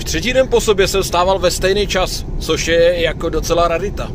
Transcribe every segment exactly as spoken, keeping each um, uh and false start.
třetí den po sobě jsem vstával ve stejný čas, což je jako docela rarita.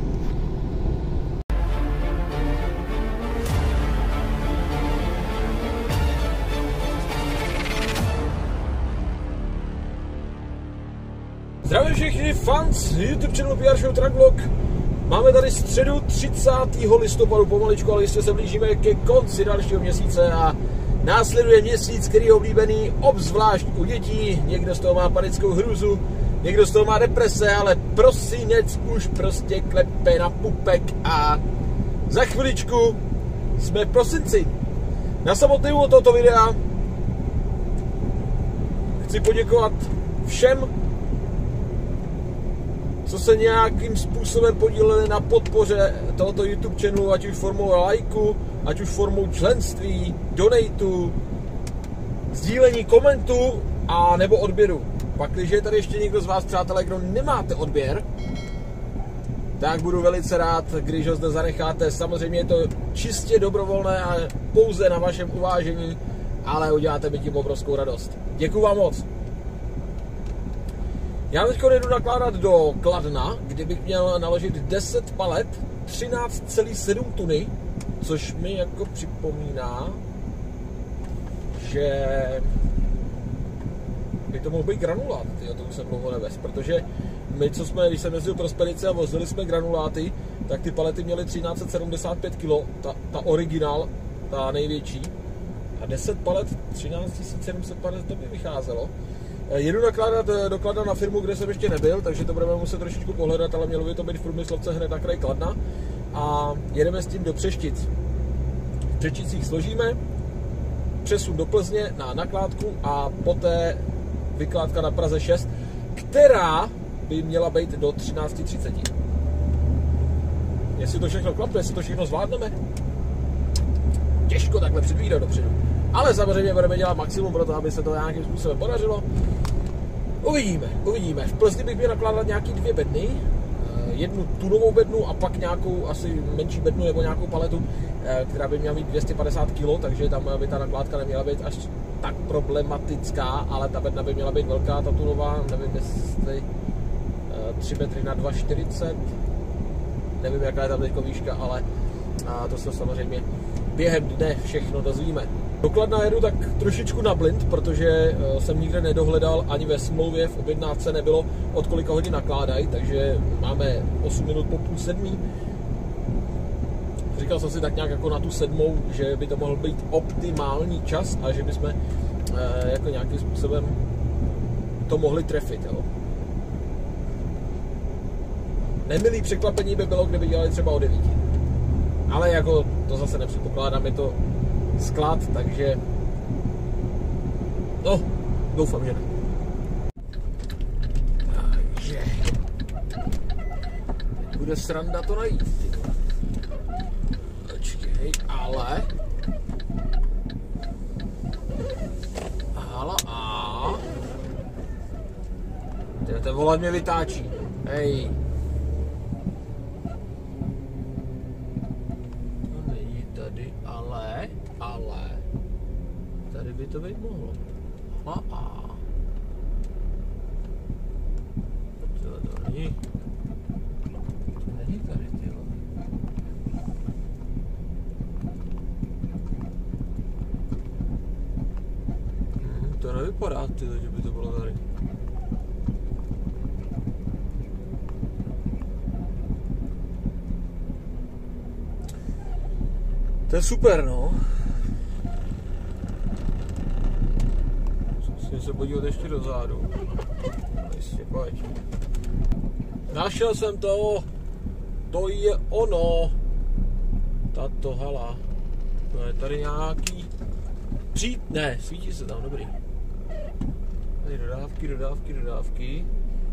Zdravím všechny fans YouTube channelu P R Show Truck Vlog. Máme tady středu třicátého listopadu pomaličku, ale jistě se blížíme ke konci dalšího měsíce a následuje měsíc, který je oblíbený obzvlášť u dětí. Někdo z toho má panickou hrůzu, někdo z toho má deprese, ale prosinec už prostě klepe na pupek a za chviličku jsme v prosinci. Na samotný úvod tohoto videa chci poděkovat všem, co se nějakým způsobem podíleli na podpoře tohoto YouTube channelu, ať už formou lajku, ať už formou členství, donatů, sdílení komentů a nebo odběru. Pak, když je tady ještě někdo z vás, přátelé, kdo nemáte odběr, tak budu velice rád, když ho zde zanecháte. Samozřejmě je to čistě dobrovolné a pouze na vašem uvážení, ale uděláte mi tím obrovskou radost. Děkuju vám moc. Já teď jdu nakládat do Kladna, kde bych měl naložit deset palet, třináct celá sedm tuny, což mi jako připomíná, že by to mohl být granulát, tyjo, to už jsem dlouho nevez, protože my, co jsme, když jsem jezdil pro Spedice a vozili jsme granuláty, tak ty palety měly třináct set sedmdesát pět kilo, ta, ta originál, ta největší, a deset palet, třináct tisíc sedm set palet, to by vycházelo. Jedu nakládat do Kladna na firmu, kde jsem ještě nebyl, takže to budeme muset trošičku pohledat, ale mělo by to být v průmyslovce hned na kraji Kladna. A jedeme s tím do Přeštic. V Přešticích složíme, přesun do Plzně na nakládku a poté vykládka na Praze šest, která by měla být do třináct třicet. Jestli to všechno klape, jestli to všechno zvládneme, těžko takhle předvídat dopředu. Ale samozřejmě budeme dělat maximum pro to, aby se to nějakým způsobem podařilo. Uvidíme, uvidíme. V Plzni bych měl nakládat nějaký dvě bedny, jednu tunovou bednu a pak nějakou asi menší bednu nebo nějakou paletu, která by měla mít dvě stě padesát kilo, takže tam by ta nakládka neměla být až tak problematická, ale ta bedna by měla být velká, ta tunová, nevím jestli tři metry na dva čtyřicet, nevím jaká je tam teďko výška, ale to se samozřejmě během dne všechno dozvíme. Do Kladna jedu tak trošičku na blind, protože jsem nikde nedohledal, ani ve smlouvě v objednávce nebylo, od kolika hodin nakládají, takže máme osm minut po půl sedmí. Říkal jsem si tak nějak jako na tu sedmou, že by to mohl být optimální čas a že bychom jako nějakým způsobem to mohli trefit. Jo. Nemilý překvapení by bylo, kdyby dělali třeba o devíti. Ale jako to zase nepředpokládám, je to sklad, takže no, doufám, že ne. Takže bude sranda to najít. Počkej, ale ale a ten volat mě vytáčí. Hej. Ale, ale, tady by to být mohlo. A a. To, to není. To není tady, tyjo. Hmm, to nevypadá, tyjo, že by to bylo tady. To je super, no. Musím se podívat ještě dozadu. Jistě, pojď. Našel jsem to. To je ono. Tato hala. No je tady nějaký... Přijít? Ne, svítí se tam, dobrý. Tady dodávky, dodávky, dodávky.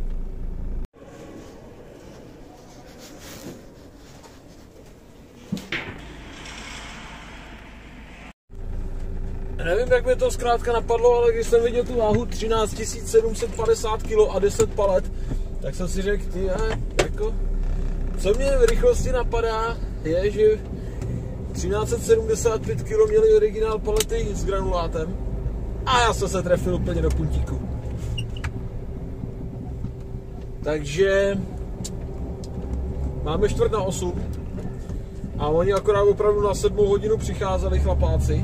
Nevím, jak mě to zkrátka napadlo, ale když jsem viděl tu váhu třináct tisíc sedm set padesát kilo a deset palet, tak jsem si řekl, ty, jako, co mě v rychlosti napadá, je, že třináct set sedmdesát pět kilo měli originál palety s granulátem a já jsem se trefil úplně do puntíku. Takže máme čtvrt na osm a oni akorát opravdu na sedmou hodinu přicházeli chlapáci.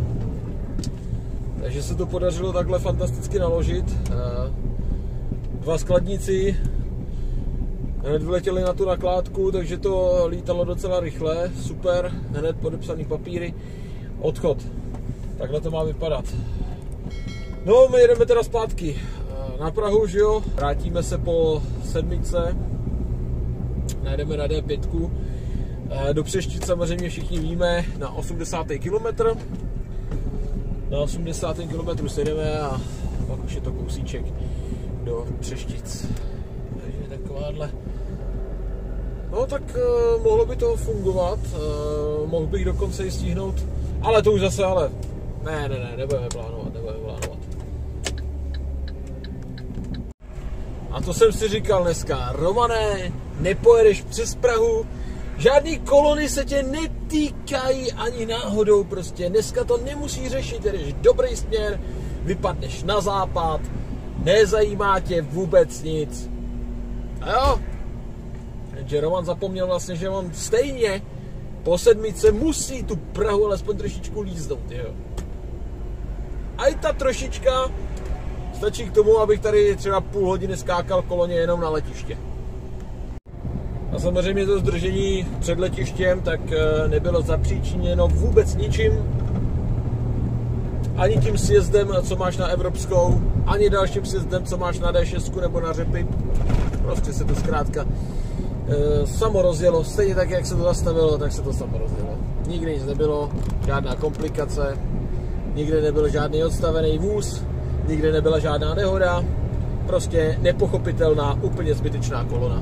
Takže se to podařilo takhle fantasticky naložit. Dva skladníci hned vyletěli na tu nakládku, takže to lítalo docela rychle, super, hned podepsaný papíry, odchod. Takhle to má vypadat. No, my jedeme teda zpátky na Prahu, že jo, vrátíme se po sedmičce, najdeme na D pět, do Přeštic samozřejmě všichni víme, na osmdesátý kilometr. Na osmdesátém kilometru se jdeme a pak už je to kousíček do Přeštic. Takže takováhle. No tak uh, mohlo by to fungovat, uh, mohl bych dokonce i stihnout, ale to už zase, ale ne, ne, ne, nebudeme plánovat, nebudeme plánovat. A to jsem si říkal dneska, Romane, nepojedeš přes Prahu, žádný kolony se tě netýkají ani náhodou prostě. Dneska to nemusí řešit, jdeš dobrý směr, vypadneš na západ, nezajímá tě vůbec nic. A jo, že Roman zapomněl vlastně, že on stejně po sedmičce musí tu Prahu alespoň trošičku líznout, jo. A i ta trošička stačí k tomu, abych tady třeba půl hodiny skákal koloně jenom na letiště. A samozřejmě to zdržení před letištěm tak nebylo zapříčiněno vůbec ničím. Ani tím sjezdem, co máš na Evropskou, ani dalším sjezdem, co máš na D šest nebo na Řepy. Prostě se to zkrátka e, samo rozjelo. Stejně tak, jak se to zastavilo, tak se to samo rozjelo. Nikdy nic nebylo, žádná komplikace, nikde nebyl žádný odstavený vůz, nikde nebyla žádná nehoda. Prostě nepochopitelná, úplně zbytečná kolona.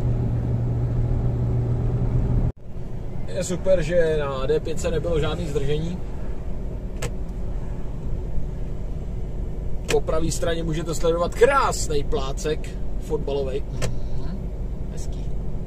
Je super, že na D pět nebylo žádný zdržení. Po pravé straně můžete sledovat krásný plácek fotbalový. Mm-hmm. Hezký.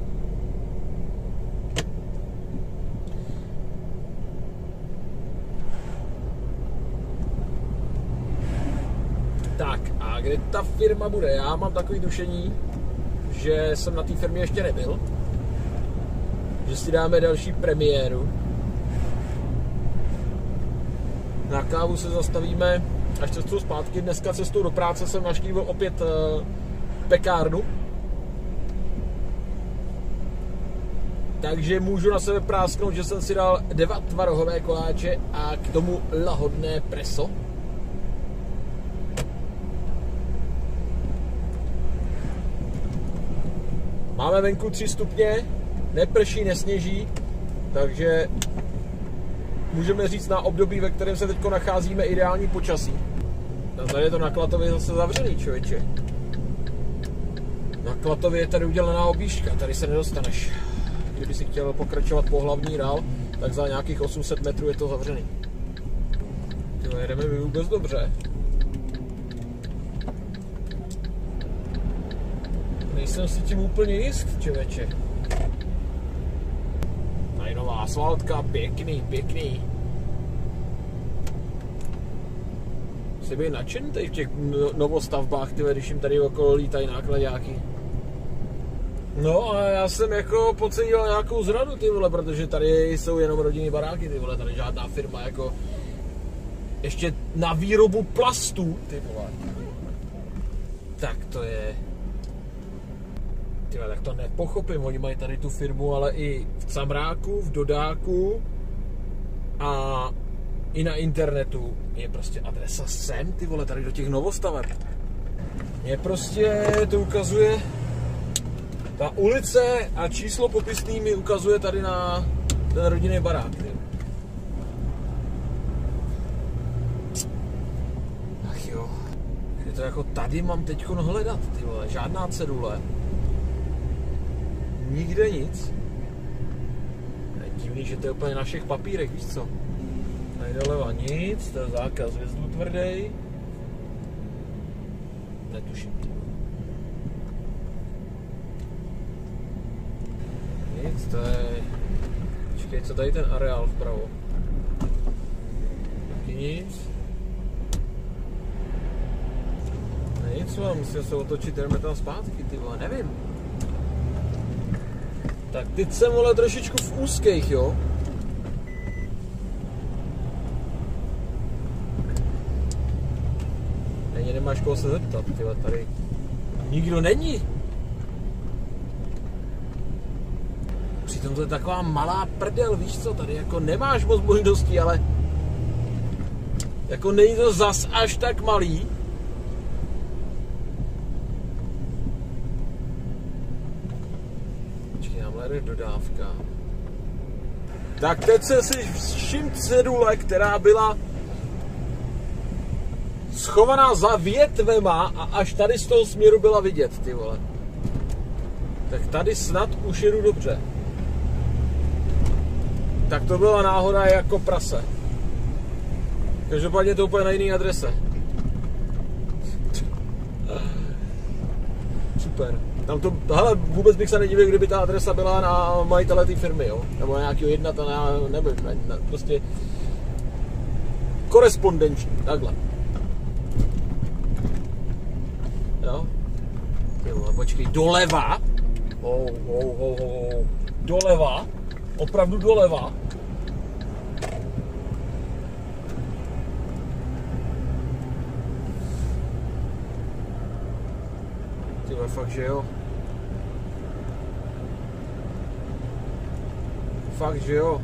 Tak a kde ta firma bude? Já mám takový tušení, že jsem na té firmě ještě nebyl. Že si dáme další premiéru. Na kávu se zastavíme až cestou zpátky. Dneska cestou do práce jsem navštívil opět uh, pekárnu. Takže můžu na sebe prásknout, že jsem si dal dva tvarohové koláče a k tomu lahodné preso. Máme venku tři stupně, neprší, nesněží, takže můžeme říct na období, ve kterém se teď nacházíme, ideální počasí. A tady je to na Klatově zase zavřený, člověče. Na Klatově je tady udělaná objížďka, tady se nedostaneš. Kdyby si chtěl pokračovat po hlavní dál, tak za nějakých osm set metrů je to zavřený. Tyhle, jedeme my vůbec dobře. Nejsem si tím úplně jist, člověče. Tady nová asfaltka, pěkný, pěkný. Jsi byl nadšený tady v těch novostavbách, tyhle, když jim tady okolo lítají nákladáky. No a já jsem jako podcenil nějakou zradu, ty vole, protože tady jsou jenom rodinný baráky, ty vole, tady žádná firma jako ještě na výrobu plastů, ty vole. Tak to je... Tyhle, tak to nepochopím, oni mají tady tu firmu, ale i v Camráku, v Dodáku a i na internetu je prostě adresa sem, ty vole, tady do těch novostaveb. Je prostě, to ukazuje, ta ulice a číslo popisný mi ukazuje tady na ten rodinný barák. Ty. Ach jo, je to jako tady mám teďko hledat, ty vole, žádná cedule. Nikde nic. Je divný, že to je úplně na všech papírech, víš co? Tady doleva nic, to je zákaz vjezdu tvrdý. Netuším. Nic, to je... Počkej, co tady ten areál vpravo? Taky nic. Nic, musím se otočit, jdeme tam zpátky, ty vole, nevím. Tak teď jsem, vole, trošičku v úzkých, jo. Není, nemáš koho se zeptat, tyhle, tady nikdo není. Přitom to je taková malá prdel, víš co, tady jako nemáš moc možností, ale jako není to zas až tak malý. Počkej, tamhle jde dodávka. Tak teď se si všim cedule, která byla schovaná za větvema a až tady z toho směru byla vidět, ty vole. Tak tady snad už jedu dobře. Tak to byla náhoda jako prase. Každopádně to úplně na jiný adrese. Super. Tam to, hele, vůbec bych se nedivil, kdyby ta adresa byla na majitele té firmy, jo? Nebo na nějakého jednata, na, nevím, na, na, prostě korespondenční, takhle. Jo? Jo, počkej, doleva? Oh, oh, oh, oh. Doleva? Opravdu doleva? Tyhle, fakt, že jo? Fakt, že jo?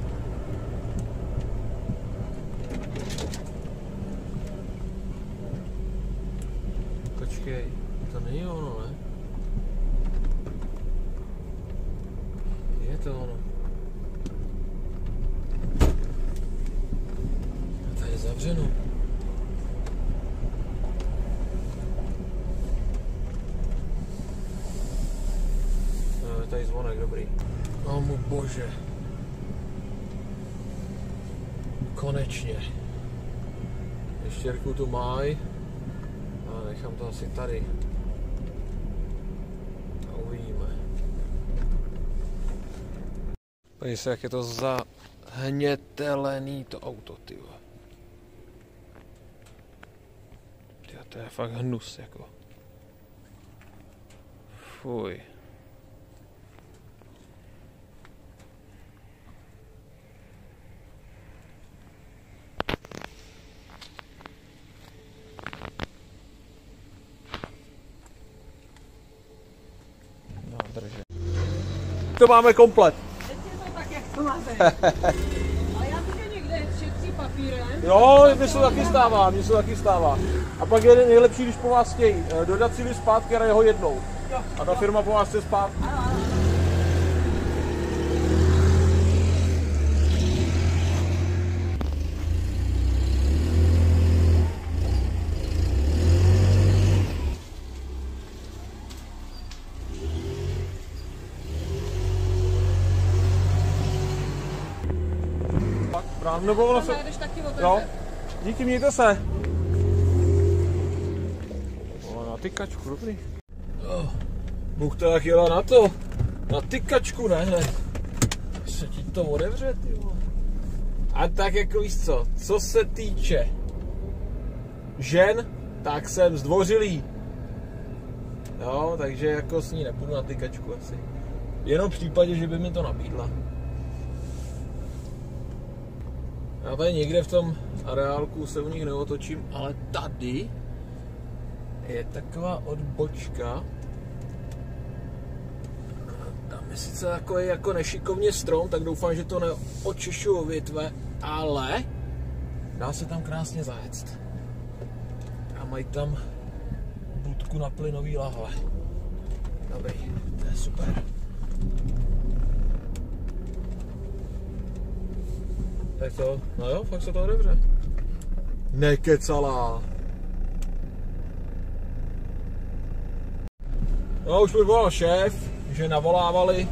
Počkej, to není ono, ne? Je to ono. A tady je zavřeno. No, je tady zvonek, dobrý. O můj bože. Konečně. Ještěrku tu máj. A nechám to asi tady. A uvidíme. Podívej se, jak je to zahnětelený to auto, ty vole. Tyjo, to je fakt hnus, jako. Fuj. No, drže. To máme komplet. Tak jak to máte. Ale já to někde šetří papírem. Jo, mně se to taky stává, mně se to taky stává. A pak je nejlepší, když po vás chtějí dodat si list zpátky a jeho jednou. A ta firma po vás chce zpátky. Právě, nebo ono se... Jo, díky, mějte se. O, na tykačku, dobrý. Oh, Bůh to jak jela na to. Na tykačku, ne hned. Se ti to otevře, ty vole. A tak jako víš co, co se týče žen, tak jsem zdvořilý. Jo, takže jako s ní nepůjdu na tykačku asi. Jenom v případě, že by mi to nabídla. Já tady někde v tom areálku se u nich neotočím, ale tady je taková odbočka. Tam je sice takový jako nešikovně strom, tak doufám, že to neočešu větve, ale dá se tam krásně zajet. A mají tam budku na plynový lahve. Dobrý, to je super. Tak to, no jo, fakt se to otevře. Nekecala. No, už mi volal šéf, že navolávali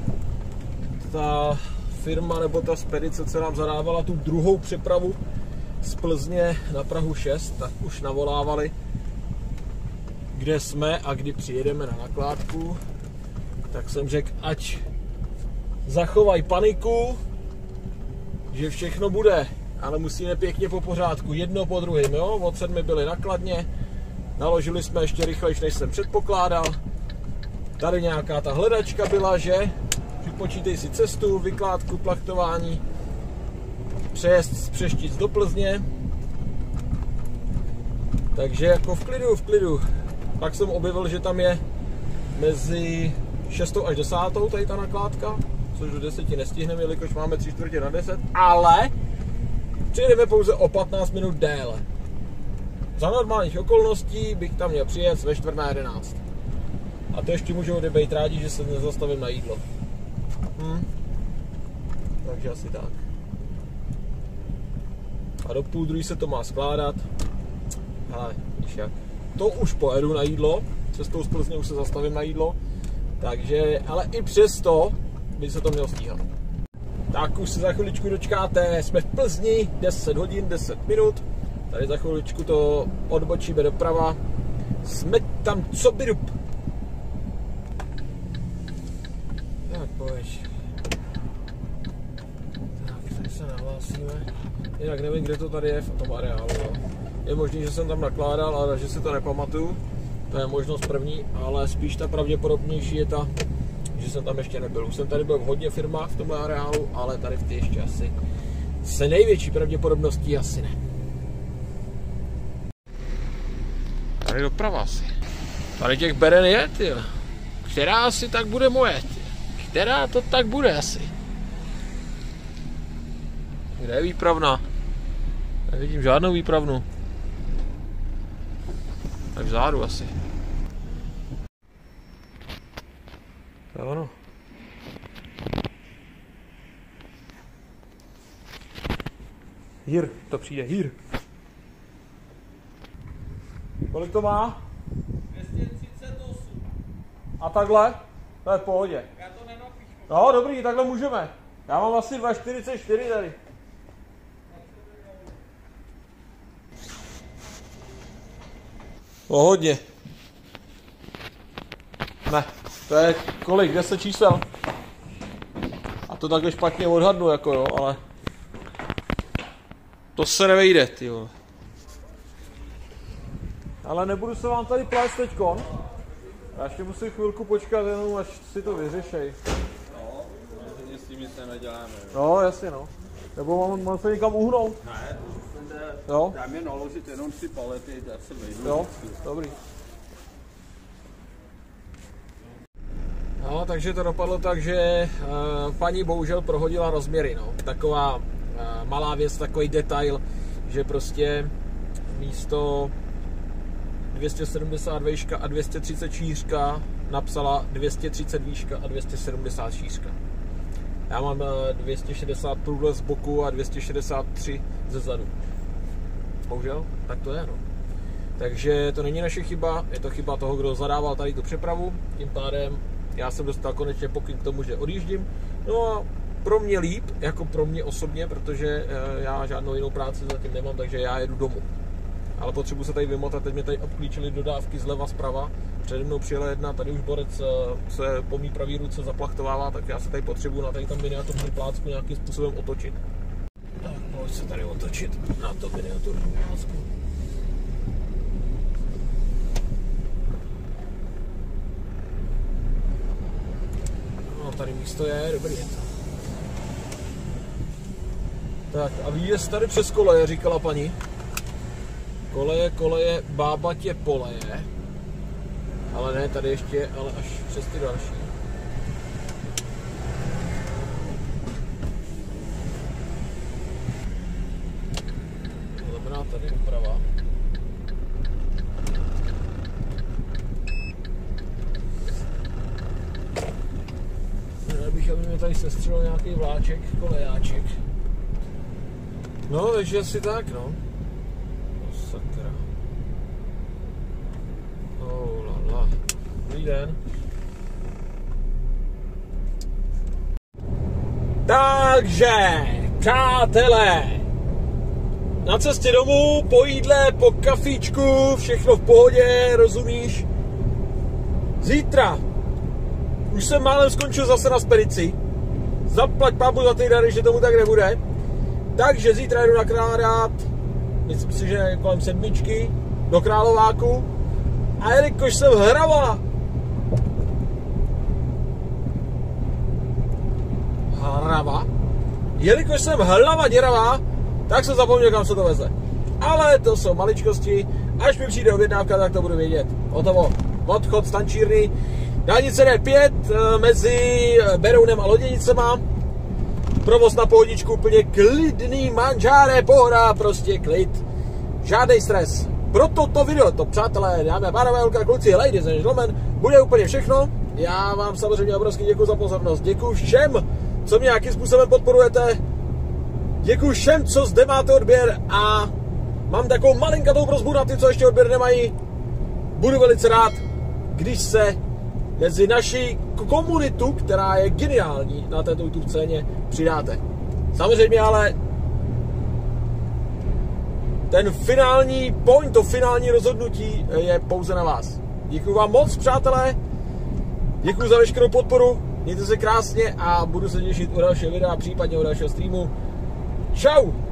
ta firma nebo ta spedice, co nám zadávala tu druhou přepravu z Plzně na Prahu šest, tak už navolávali, kde jsme a kdy přijedeme na nakládku. Tak jsem řekl, ať zachovaj paniku, že všechno bude, ale musíme pěkně po pořádku, jedno po druhém, jo? Od sedmi byli na Kladně, Naložili jsme ještě rychlejš, než jsem předpokládal. Tady nějaká ta hledačka byla, že? Připočítej si cestu, vykládku, plachtování, přejezd z Přeštic do Plzně. Takže jako v klidu, v klidu. Pak jsem objevil, že tam je mezi šestou až desátou tady ta nakládka, což do deseti nestihneme, jelikož máme tři čtvrtě na deset, ale přijedeme pouze o patnáct minut déle. Za normálních okolností bych tam měl přijet ve čtvrt na jedenáct. A to ještě můžou být rádi, že se nezastavím na jídlo. Hm. Takže asi tak. A do půl druhý se to má skládat. Ale víš jak. To už pojedu na jídlo. Cestou z Plzně už se zastavím na jídlo. Takže, ale i přesto by se to mělo stíhat. Tak už se za chviličku dočkáte. Jsme v Plzni, deset hodin, deset minut. Tady za chviličku to odbočíme doprava. Jsme tam co by dup. Tak pojď. Tak, tady se nahlásíme. Jinak nevím, kde to tady je v tom areálu. Jo. Je možný, že jsem tam nakládal, ale že si to nepamatuju. To je možnost první, ale spíš ta pravděpodobnější je ta, že jsem tam ještě nebyl. Už jsem tady byl v hodně firmách v tomhle areálu, ale tady v té ještě asi se největší pravděpodobností asi ne. Tady doprava asi. Tady těch beren je, ty. Která asi tak bude moje, ty. Která to tak bude asi. Kde je výpravna? Nevidím žádnou výpravnu. Tak vzadu asi. To je ono. Hír, to přijde, hír. Kolik to má? dvě stě třicet osm. A takhle? To je v pohodě. Já to nenapíšu. No dobrý, takhle můžeme. Já mám asi dva čtyřicet čtyři tady. Pohodně. Ne, to je kolik, deset čísel. A to takhle špatně odhadnu, jako jo, ale to se nevejde, ty vole. Ale nebudu se vám tady plést teďkon. Já ještě musím chvilku počkat, jenom až si to vyřešej. No, rozhodně s tím nic neděláme. No, jasně no. Nebo mám, mám se někam uhnout? Ne, Jo? dám je naložit jenom tři palety, já se vejdu. Jo, dobrý. No, takže to dopadlo tak, že uh, paní bohužel prohodila rozměry, no. Taková uh, malá věc, takový detail, že prostě místo dvě stě sedmdesát výška a dvě stě třicet šířka napsala dvě stě třicet výška a dvě stě sedmdesát šířka. Já mám uh, dvě stě šedesát průlet z boku a dvě stě šedesát tři ze zadu. Bohužel, tak to je, no. Takže to není naše chyba, je to chyba toho, kdo zadával tady tu přepravu. Tím pádem já jsem dostal konečně pokyn k tomu, že odjíždím. No a pro mě líp, jako pro mě osobně, protože já žádnou jinou práci zatím nemám, takže já jedu domů. Ale potřebuji se tady vymotat, teď mě tady obklíčili dodávky zleva zprava. Přede mnou přijela jedna, tady už borec se po mý pravý ruce zaplachtovává, tak já se tady potřebuji na tady tam miniaturní plácku nějakým způsobem otočit. Tak pojď se tady otočit na to miniaturní plácku. No, tady místo je, dobrý je to. Tak a výjezd tady přes koleje, říkala paní. Koleje, koleje, bábatě poleje. Ale ne, tady ještě, ale až přes ty další. To znamená tady doprava. Já bych, aby mě tady sestřelil nějaký vláček, kolejáček. No, takže asi tak, no. Sakra. Oh, la, la. Dobrý den. Takže, přátelé, na cestě domů, po jídle, po kafíčku, všechno v pohodě, rozumíš? Zítra už jsem málem skončil zase na spedici. Zaplať pámu za ty dary, že tomu tak nebude. Takže zítra jdu nakládat, myslím si, že kolem sedmičky, do Králováku. A jelikož jsem hrava, hrava, jelikož jsem hlava děravá, tak jsem zapomněl, kam se to veze. Ale to jsou maličkosti, až mi přijde objednávka, tak to budu vědět. Hotovo. Odchod z tančírny. Dálnice D pět mezi Berounem a Loděnicema. Provoz na pohodičku, úplně klidný, manžáre, pohoda, prostě klid. Žádný stres. Proto to video, to přátelé, dámy a pánové, holka, kluci, ladies and gentlemen, bude úplně všechno. Já vám samozřejmě obrovsky děkuji za pozornost. Děkuji všem, co mě nějakým způsobem podporujete. Děkuji všem, co zde máte odběr a mám takovou malinkatou prosbu na ty, co ještě odběr nemají. Budu velice rád, když se mezi naší komunitu, která je geniální na této YouTube scéně, přidáte. Samozřejmě ale ten finální point, to finální rozhodnutí je pouze na vás. Děkuji vám moc, přátelé. Děkuji za veškerou podporu. Mějte se krásně a budu se těšit u dalšího videa, případně u dalšího streamu. Čau!